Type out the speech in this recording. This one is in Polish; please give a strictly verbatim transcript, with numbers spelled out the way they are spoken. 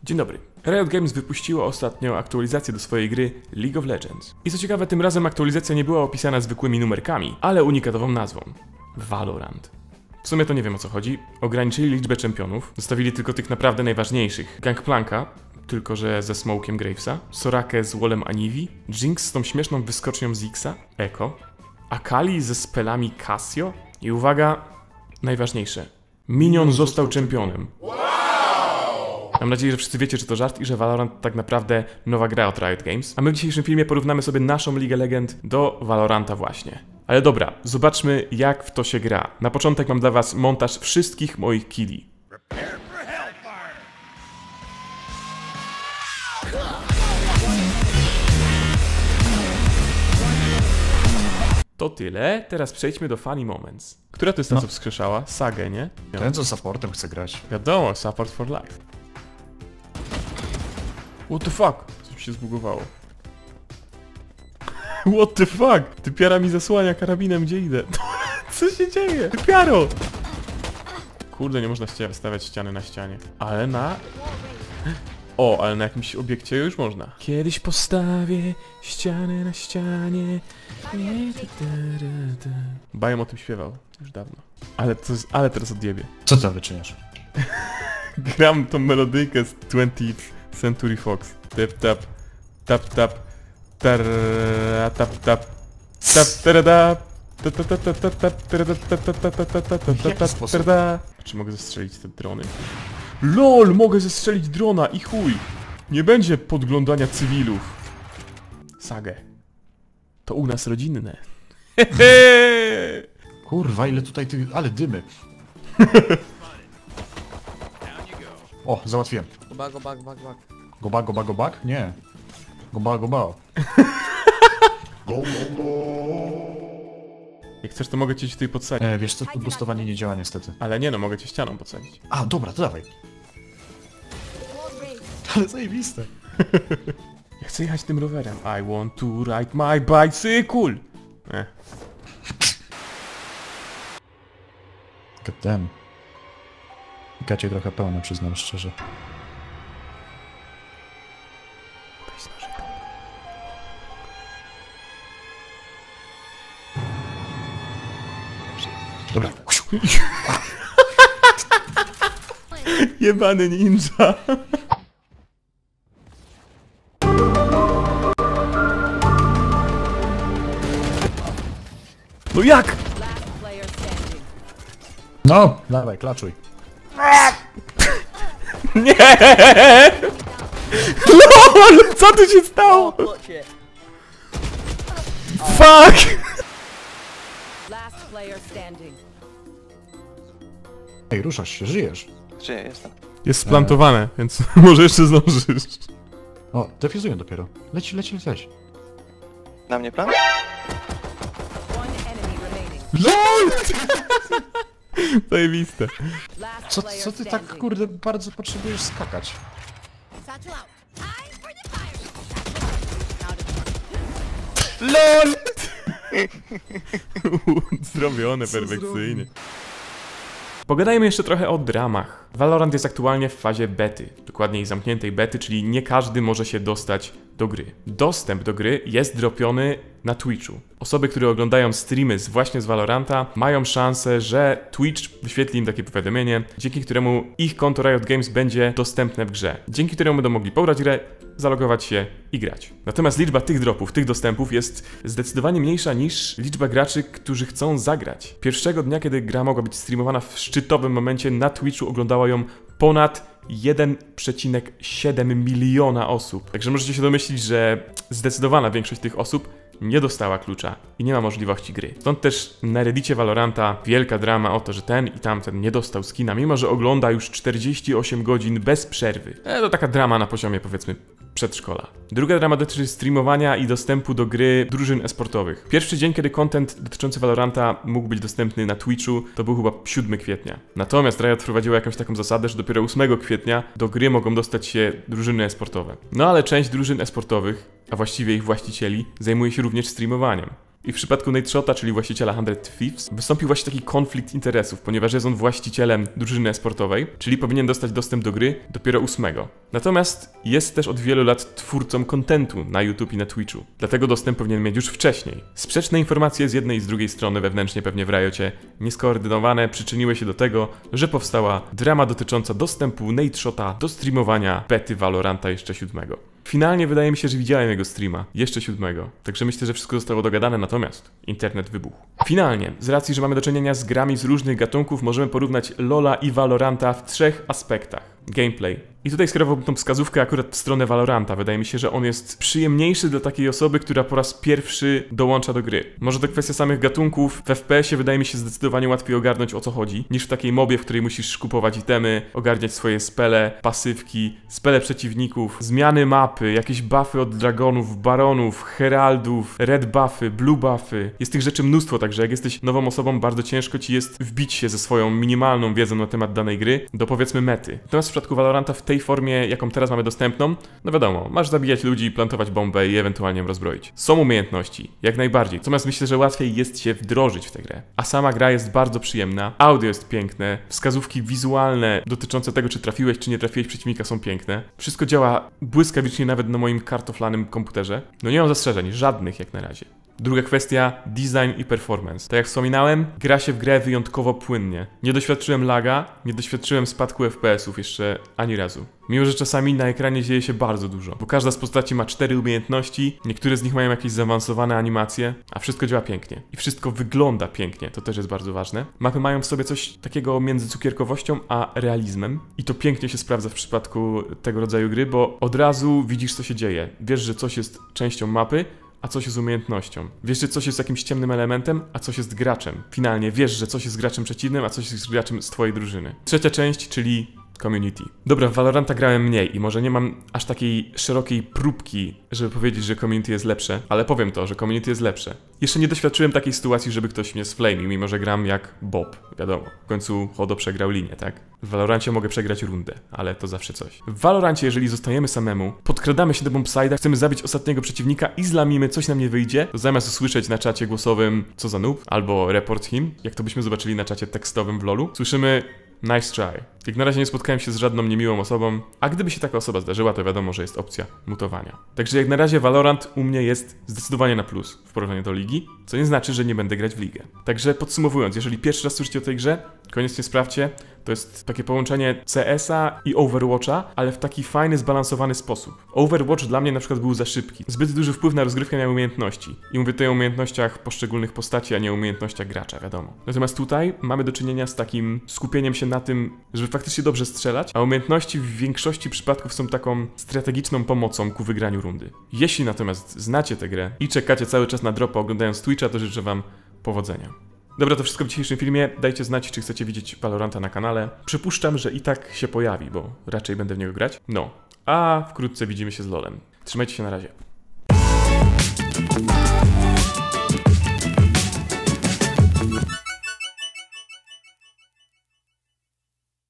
Dzień dobry. Riot Games wypuściło ostatnio aktualizację do swojej gry League of Legends. I co ciekawe, tym razem aktualizacja nie była opisana zwykłymi numerkami, ale unikatową nazwą. Valorant. W sumie to nie wiem, o co chodzi. Ograniczyli liczbę czempionów, zostawili tylko tych naprawdę najważniejszych. Gangplanka, tylko że ze Smokiem Gravesa, Sorakę z Wallem Anivi, Jinx z tą śmieszną wyskocznią Zixa, Echo, Akali ze spelami Cassio i uwaga, najważniejsze. Minion został czempionem. Mam nadzieję, że wszyscy wiecie, czy to żart i że Valorant to tak naprawdę nowa gra od Riot Games. A my w dzisiejszym filmie porównamy sobie naszą Ligę Legend do Valoranta właśnie. Ale dobra, zobaczmy, jak w to się gra. Na początek mam dla was montaż wszystkich moich killi. To tyle, teraz przejdźmy do Funny Moments. Która to jest ta, No. co wskrzeszała? Sagę, nie? Ten, co supportem chce grać. Wiadomo, support for life. What the fuck? Coś się zbugowało. What the fuck? Typiara mi zasłania karabinem, gdzie idę. Co się dzieje? Typiaro! Kurde, nie można stawiać ściany na ścianie. Ale na... O, ale na jakimś obiekcie już można. Kiedyś postawię ścianę na ścianie. Bajem o tym śpiewał już dawno. Ale, to jest, ale teraz odjebie. Co ty tam wyczyniasz? Gram tą melodyjkę z twentieth Century Fox. Tap tap, tap tap, tarra, tap tap, tap tarada, tap tap tap tap tap, tarada, tap tap tap tap tap tap tap tap tap tarada. Czy mogę zestrzelić te drony? LOL! Mogę zestrzelić drona i chuj! Nie będzie podglądania cywilów. Sagę. To u nas rodzinne. Kurwa, ile tutaj tych... ale dymy. O, załatwiłem. Go back, go back, back, back. Go back, go back, go back? Nie. Go back, go back. Jak chcesz, to mogę cię tutaj podsadzić. E, wiesz co, to boostowanie nie działa niestety. Ale nie no, mogę cię ścianą podsadzić. A, dobra, to dawaj. Ale zajebiste. Ja chcę jechać tym rowerem. I want to ride my bicycle! Eh. God damn. Gacie trochę pełne, przyznam szczerze. Dobra. Jebany ninja! No jak? No, dawaj, klaczuj. Nie! LOL! Co tu się stało? Fuck! Last player standing. Ej, ruszasz się, żyjesz. Gdzie ja jestem? Jest splantowane, więc może jeszcze zdążysz. O, defuzują dopiero. Leci, leci, leci. Na mnie plan? One enemy remaining. LOL! Zajebiste. Last Co, player co ty tak, standing. kurde, bardzo potrzebujesz skakać? Satchel out. Eyes for the fire. LOL! Zrobione perfekcyjnie. Pogadajmy jeszcze trochę o dramach. Valorant jest aktualnie w fazie bety, dokładniej zamkniętej bety, czyli nie każdy może się dostać do gry. Dostęp do gry jest dropiony na Twitchu. Osoby, które oglądają streamy z właśnie z Valoranta, mają szansę, że Twitch wyświetli im takie powiadomienie, dzięki któremu ich konto Riot Games będzie dostępne w grze. Dzięki któremu będą mogli pobrać grę, zalogować się i grać. Natomiast liczba tych dropów, tych dostępów jest zdecydowanie mniejsza niż liczba graczy, którzy chcą zagrać. Pierwszego dnia, kiedy gra mogła być streamowana w szczytowym momencie, na Twitchu oglądało ją ponad jeden przecinek siedem miliona osób. Także możecie się domyślić, że zdecydowana większość tych osób nie dostała klucza i nie ma możliwości gry. Stąd też na reddicie Valoranta wielka drama o to, że ten i tamten nie dostał skina, mimo że ogląda już czterdzieści osiem godzin bez przerwy. E, to taka drama na poziomie, powiedzmy, przedszkola. Druga drama dotyczy streamowania i dostępu do gry drużyn esportowych. Pierwszy dzień, kiedy content dotyczący Valoranta mógł być dostępny na Twitchu, to był chyba siódmego kwietnia. Natomiast Riot wprowadziła jakąś taką zasadę, że dopiero ósmego kwietnia do gry mogą dostać się drużyny esportowe. No ale część drużyn esportowych, a właściwie ich właścicieli, zajmuje się również streamowaniem. I w przypadku Nadeshota, czyli właściciela Hundred Thieves, wystąpił właśnie taki konflikt interesów, ponieważ jest on właścicielem drużyny esportowej, czyli powinien dostać dostęp do gry dopiero ósmego. Natomiast jest też od wielu lat twórcą kontentu na YouTube i na Twitchu, dlatego dostęp powinien mieć już wcześniej. Sprzeczne informacje z jednej i z drugiej strony wewnętrznie pewnie w Riocie, nieskoordynowane, przyczyniły się do tego, że powstała drama dotycząca dostępu Nadeshota do streamowania bety Valoranta jeszcze siódmego. Finalnie wydaje mi się, że widziałem jego streama, jeszcze siódmego, także myślę, że wszystko zostało dogadane, natomiast internet wybuchł. Finalnie, z racji, że mamy do czynienia z grami z różnych gatunków, możemy porównać LoLa i Valoranta w trzech aspektach. Gameplay. I tutaj skierowałbym tą wskazówkę akurat w stronę Valoranta. Wydaje mi się, że on jest przyjemniejszy dla takiej osoby, która po raz pierwszy dołącza do gry. Może to kwestia samych gatunków. W F P S ie wydaje mi się zdecydowanie łatwiej ogarnąć, o co chodzi, niż w takiej mobie, w której musisz kupować itemy, ogarniać swoje spele, pasywki, spele przeciwników, zmiany mapy, jakieś buffy od dragonów, baronów, heraldów, red buffy, blue buffy. Jest tych rzeczy mnóstwo, także jak jesteś nową osobą, bardzo ciężko ci jest wbić się ze swoją minimalną wiedzą na temat danej gry do, powiedzmy, mety. Natomiast w przypadku Valoranta w tej formie, jaką teraz mamy dostępną, no wiadomo, masz zabijać ludzi, plantować bombę i ewentualnie ją rozbroić. Są umiejętności, jak najbardziej, natomiast myślę, że łatwiej jest się wdrożyć w tę grę. A sama gra jest bardzo przyjemna, audio jest piękne, wskazówki wizualne dotyczące tego, czy trafiłeś, czy nie trafiłeś przeciwnika, są piękne. Wszystko działa błyskawicznie nawet na moim kartoflanym komputerze. No nie mam zastrzeżeń, żadnych jak na razie. Druga kwestia, design i performance. Tak jak wspominałem, gra się w grę wyjątkowo płynnie. Nie doświadczyłem laga, nie doświadczyłem spadku F P S ów jeszcze ani razu. Mimo że czasami na ekranie dzieje się bardzo dużo, bo każda z postaci ma cztery umiejętności, niektóre z nich mają jakieś zaawansowane animacje, a wszystko działa pięknie. I wszystko wygląda pięknie, to też jest bardzo ważne. Mapy mają w sobie coś takiego między cukierkowością a realizmem i to pięknie się sprawdza w przypadku tego rodzaju gry, bo od razu widzisz, co się dzieje. Wiesz, że coś jest częścią mapy, a coś jest umiejętnością. Wiesz, że coś jest jakimś ciemnym elementem, a coś jest graczem. Finalnie wiesz, że coś jest graczem przeciwnym, a coś jest graczem z twojej drużyny. Trzecia część, czyli community. Dobra, w Valoranta grałem mniej i może nie mam aż takiej szerokiej próbki, żeby powiedzieć, że community jest lepsze, ale powiem to, że community jest lepsze. Jeszcze nie doświadczyłem takiej sytuacji, żeby ktoś mnie sflamił, mimo że gram jak Bob, wiadomo. W końcu Hodo przegrał linię, tak? W Valorancie mogę przegrać rundę, ale to zawsze coś. W Valorancie, jeżeli zostajemy samemu, podkradamy się do bombside'a, chcemy zabić ostatniego przeciwnika i zlamimy, coś nam nie wyjdzie, to zamiast usłyszeć na czacie głosowym co za noob, albo report him, jak to byśmy zobaczyli na czacie tekstowym w lolu, słyszymy nice try. Jak na razie nie spotkałem się z żadną niemiłą osobą, a gdyby się taka osoba zdarzyła, to wiadomo, że jest opcja mutowania. Także jak na razie Valorant u mnie jest zdecydowanie na plus w porównaniu do ligi, co nie znaczy, że nie będę grać w ligę. Także podsumowując, jeżeli pierwszy raz słyszycie o tej grze, koniecznie sprawdźcie. To jest takie połączenie C S a i Overwatcha, ale w taki fajny, zbalansowany sposób. Overwatch dla mnie na przykład był za szybki. Zbyt duży wpływ na rozgrywkę miały umiejętności. I mówię tutaj o umiejętnościach poszczególnych postaci, a nie o umiejętnościach gracza, wiadomo. Natomiast tutaj mamy do czynienia z takim skupieniem się na tym, żeby faktycznie dobrze strzelać, a umiejętności w większości przypadków są taką strategiczną pomocą ku wygraniu rundy. Jeśli natomiast znacie tę grę i czekacie cały czas na dropa oglądając Twitcha, to życzę wam powodzenia. Dobra, to wszystko w dzisiejszym filmie. Dajcie znać, czy chcecie widzieć Valoranta na kanale. Przypuszczam, że i tak się pojawi, bo raczej będę w niego grać. No, a wkrótce widzimy się z LoLem. Trzymajcie się, na razie.